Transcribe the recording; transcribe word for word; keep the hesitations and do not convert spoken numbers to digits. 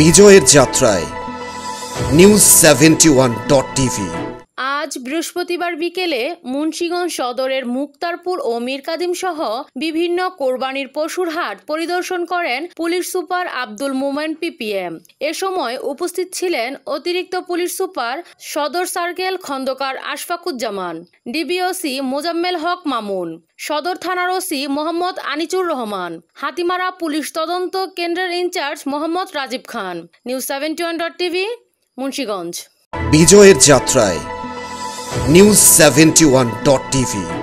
বিজয়ের যাত্রায় news seventy one dot TV. আজ বৃহস্পতিবার বিকেলে মুন্সিগঞ্জ সদরের মুক্তারপুর ও মিরকাদিম সহ বিভিন্ন কোরবানির পশুর হাট পরিদর্শন করেন police super Abdul Momen PPM. এ সময় উপস্থিত ছিলেন অতিরিক্ত পুলিশ সুপার সদর সার্কেল খন্দকার আশফাকুজ্জামান, ডিবিওসি মোজাম্মেল হক মামুন, সদর থানার ওসি মোহাম্মদ আনিচুর রহমান, হাতিমারা পুলিশ তদন্ত কেন্দ্রের incharge Mohammad Rajib Khan. News seventy one dot TV, Munshiganj. বিজয়ের যাত্রায় news seventy one dot TV.